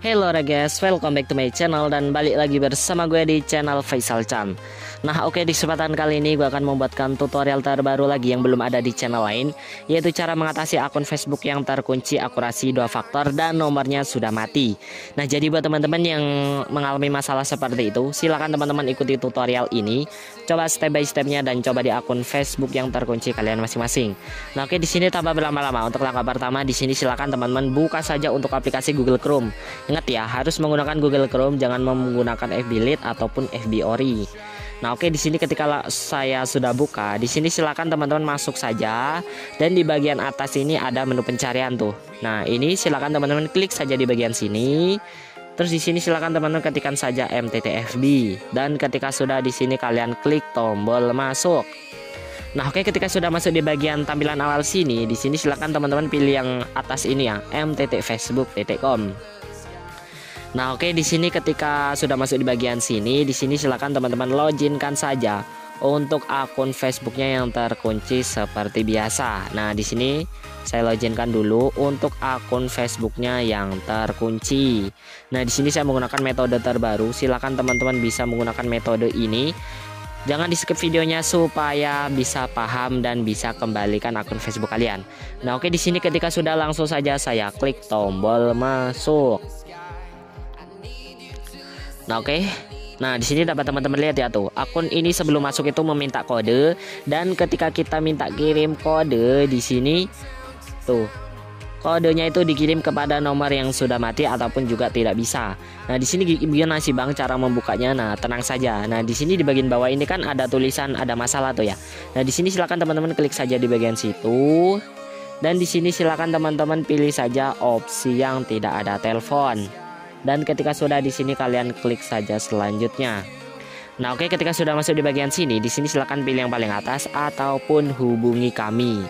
Hello guys, welcome back to my channel dan balik lagi bersama gue di channel Faisal Chan. Nah oke, di kesempatan kali ini gue akan membuatkan tutorial terbaru lagi yang belum ada di channel lain, yaitu cara mengatasi akun Facebook yang terkunci akurasi 2 faktor dan nomornya sudah mati. Nah jadi buat teman-teman yang mengalami masalah seperti itu, silakan teman-teman ikuti tutorial ini, coba step by stepnya dan coba di akun Facebook yang terkunci kalian masing-masing. Nah oke, di sini tanpa berlama-lama, untuk langkah pertama di sini silakan teman-teman buka saja untuk aplikasi Google Chrome. Ingat ya, harus menggunakan Google Chrome, jangan menggunakan FB Lite ataupun FB Ori. Nah oke, di sini ketika saya sudah buka, di sini silakan teman-teman masuk saja dan di bagian atas ini ada menu pencarian tuh. Nah ini silakan teman-teman klik saja di bagian sini. Terus di sini silakan teman-teman ketikkan saja MTTFB dan ketika sudah di sini kalian klik tombol masuk. Nah oke, ketika sudah masuk di bagian tampilan awal sini, di sini silakan teman-teman pilih yang atas ini ya, mttfacebook.com. Nah oke, di sini ketika sudah masuk di bagian sini, di sini silakan teman-teman loginkan saja untuk akun Facebooknya yang terkunci seperti biasa. Nah di sini saya loginkan dulu untuk akun Facebooknya yang terkunci. Nah di sini saya menggunakan metode terbaru. Silakan teman-teman bisa menggunakan metode ini. Jangan di skip videonya supaya bisa paham dan bisa kembalikan akun Facebook kalian. Nah oke, di sini ketika sudah langsung saja saya klik tombol masuk. Nah oke, nah di sini dapat teman-teman lihat ya tuh, akun ini sebelum masuk itu meminta kode dan ketika kita minta kirim kode di sini tuh, kodenya itu dikirim kepada nomor yang sudah mati ataupun juga tidak bisa. Nah di sini gimana sih bang cara membukanya? Nah tenang saja. Nah di sini di bagian bawah ini kan ada tulisan ada masalah tuh ya. Nah di sini silakan teman-teman klik saja di bagian situ dan di sini silakan teman-teman pilih saja opsi yang tidak ada telepon. Dan ketika sudah di sini kalian klik saja selanjutnya. Nah oke, ketika sudah masuk di bagian sini, di sini silakan pilih yang paling atas ataupun hubungi kami.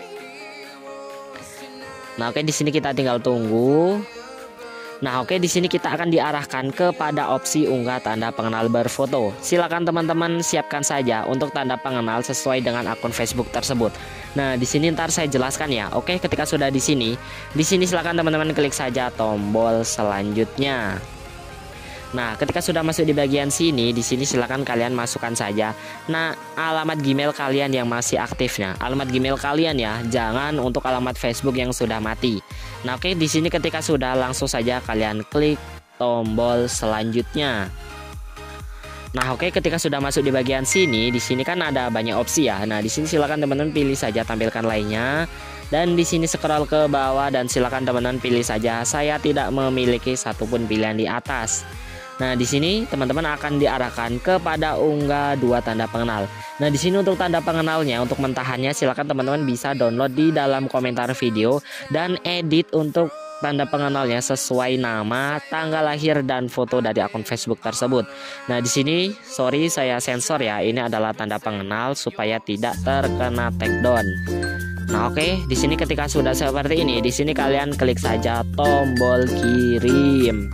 Nah oke, di sini kita tinggal tunggu. Nah oke, di sini kita akan diarahkan kepada opsi unggah tanda pengenal berfoto. Silakan teman-teman siapkan saja untuk tanda pengenal sesuai dengan akun Facebook tersebut. Nah di sini ntar saya jelaskan ya. Oke, ketika sudah di sini silakan teman-teman klik saja tombol selanjutnya. Nah ketika sudah masuk di bagian sini, di sini silakan kalian masukkan saja nah alamat Gmail kalian yang masih aktifnya, alamat Gmail kalian ya, jangan untuk alamat Facebook yang sudah mati. Nah oke, di sini ketika sudah langsung saja kalian klik tombol selanjutnya. Nah oke, ketika sudah masuk di bagian sini, di sini kan ada banyak opsi ya. Nah di sini silakan teman-teman pilih saja tampilkan lainnya. Dan di sini scroll ke bawah dan silakan teman-teman pilih saja saya tidak memiliki satupun pilihan di atas. Nah di sini teman-teman akan diarahkan kepada unggah 2 tanda pengenal. Nah di sini untuk tanda pengenalnya, untuk mentahannya silakan teman-teman bisa download di dalam komentar video dan edit untuk tanda pengenalnya sesuai nama, tanggal lahir dan foto dari akun Facebook tersebut. Nah di sini sorry saya sensor ya, ini adalah tanda pengenal supaya tidak terkena takedown. Nah oke, di sini ketika sudah seperti ini, di sini kalian klik saja tombol kirim.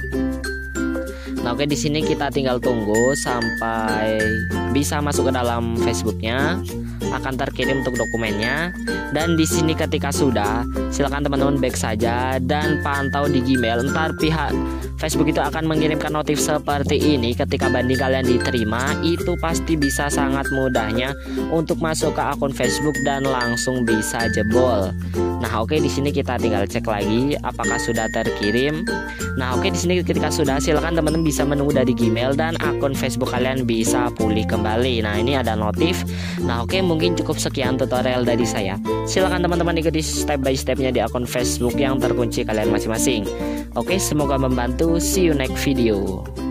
Nah oke, di sini kita tinggal tunggu sampai bisa masuk ke dalam Facebooknya, akan terkirim untuk dokumennya. Dan di sini ketika sudah, silakan teman-teman back saja dan pantau di Gmail. Ntar pihak Facebook itu akan mengirimkan notif seperti ini. Ketika banding kalian diterima, itu pasti bisa sangat mudahnya untuk masuk ke akun Facebook dan langsung bisa jebol. Nah oke, di sini kita tinggal cek lagi apakah sudah terkirim. Nah oke, di sini ketika sudah, silakan teman-teman bisa menunggu dari Gmail dan akun Facebook kalian bisa pulih kembali. Nah ini ada notif. Nah oke, mungkin cukup sekian tutorial dari saya. Silakan teman-teman ikuti step by stepnya di akun Facebook yang terkunci kalian masing-masing. Oke, semoga membantu. See you next video.